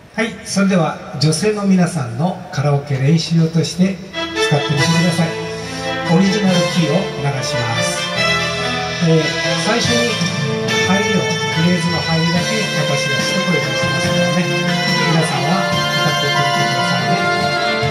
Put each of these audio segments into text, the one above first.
はい、それでは女性の皆さんのカラオケ練習用として使ってみてください。オリジナルキーを流します。最初に入りを、フレーズの入りだけ私が一声出しますのでね、皆さんは歌っていってみてくださいね。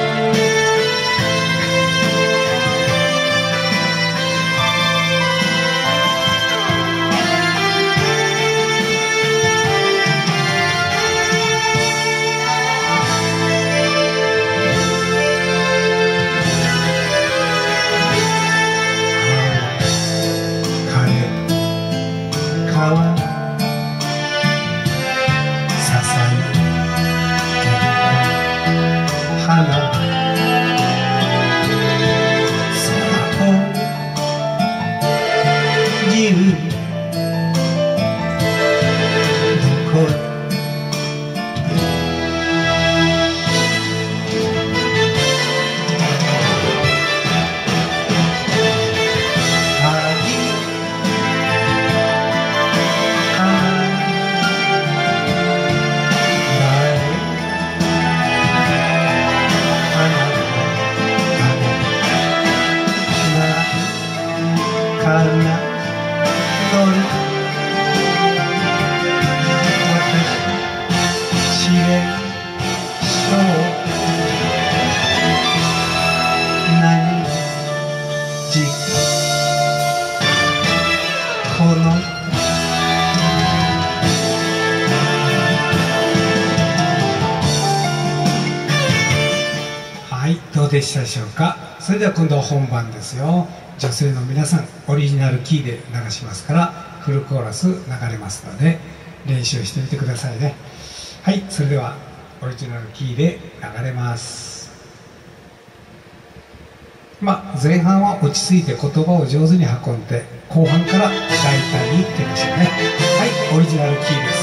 どうでしたでしょうか。それでは今度は本番ですよ。女性の皆さん、オリジナルキーで流しますから、フルコーラス流れますので練習してみてくださいね。はい、それではオリジナルキーで流れます。前半は落ち着いて言葉を上手に運んで、後半から大胆にいってみましょうね。はい、オリジナルキーです。